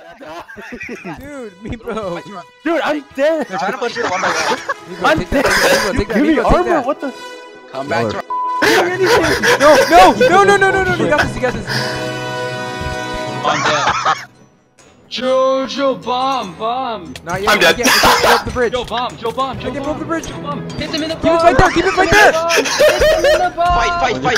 Dude, Meepo. Dude, I'm dead. They're trying to push it one by one. I'm dead. Give me armor. What the? Come back to No, you got this, you got this. I'm dead. Jojo, bomb. Not yet, I'm dead. We can't go up the bridge. Joe, bomb. I can't go up the bridge. Hit him in the Keep it right there, keep it right there. Hit him in the bomb. Fight. I'm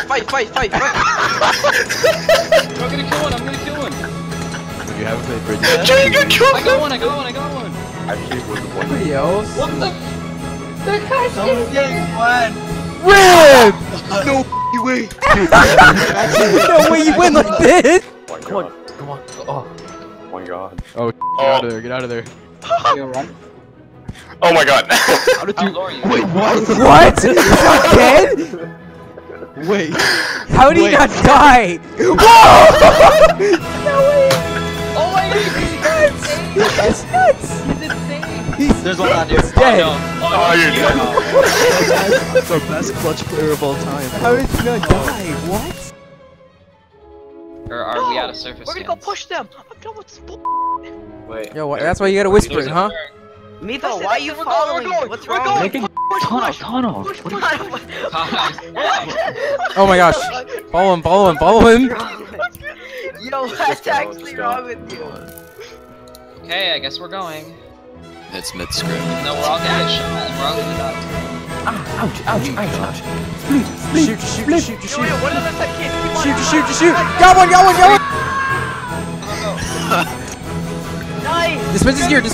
gonna kill one. You haven't played bridge I got one. Somebody else. What the? Someone's getting one. RIP! No way. No way you win like this! Come on. Oh my god. Oh, get out of there. Oh my god. How lower you? Wait, what? What? He's not dead? Wait. How did he not die? Whoa! No way! Oh my god, That's nuts! he's insane. There's one on you. He's dead. Oh, you're dead. That's the best clutch player of all time. How did he not die? What? Or are we out of surface? We're gonna go push them! I'm done with this bull. Wait. Yo, that's why you gotta whisper it, huh? Meepo, why are you following me? What's wrong? Tunnel. Oh my gosh. Follow him. Yo, what's actually wrong with you? Okay, I guess we're going. It's mid-script. No, we're all gonna get shot. We're all gonna die. Ouch. Shoot. Yo, what did I let that kid? Shoot. Got one! Nice! Dispense his gear. Go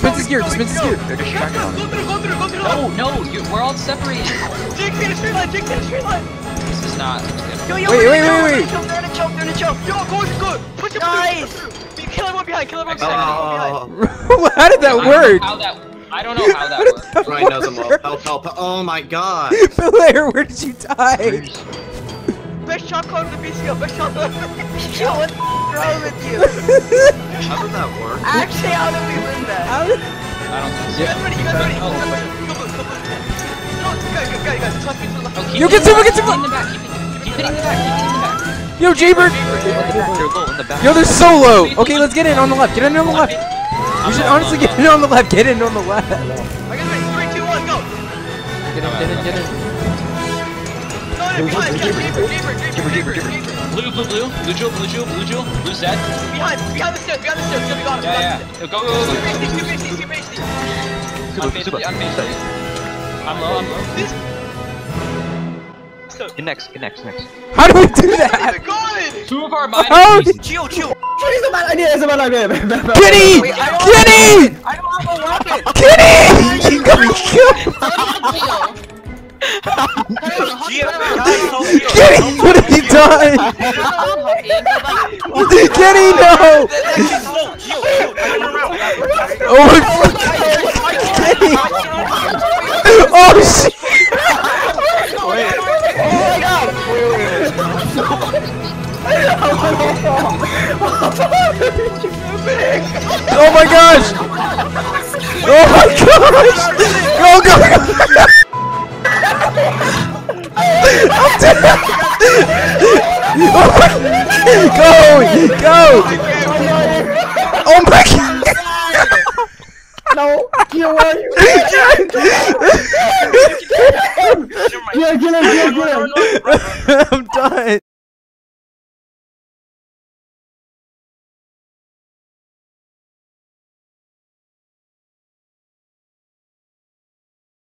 through! No, we're all separated. Jinx in the straight line! This is not. Yo, Wait. They're in a choke! Yo, go! Push him! Nice! Kill everyone behind! Kill everyone behind! How did that work? I don't know how that worked. Ryan knows him well. Help. Oh my god. Blair, where did you die? Best shot code of the BCO! Best shot code! Yo, what's wrong with you? How did that work? Actually, how did we win that? I don't think so. You guys ready? Go guys, trust me to the left. Oh, Yo, get some- Keep hitting the back. Keep hitting the back. Yo, Jaybird! Yo, they're so low! Okay, let's get in on the left. Get in on the left. We should honestly get in on the left. Get in on the left. I got ready. 3, 2, 1, go! Get in. No, behind. Gaber. Blue jewel. Blue's dead. Behind the stairs. We got him. Yeah. Go. 260. I'm low. Get next. How do we do that? Two of our How miners. did- Chill. Kitty! Wait, I don't have a weapon. Kitty! Kitty, what have you done? Kitty, no! Oh my Kitty! Oh shit! Oh my gosh! Oh my gosh! Go! I'm dead! Oh my! Go! Oh my god! No! Kill him!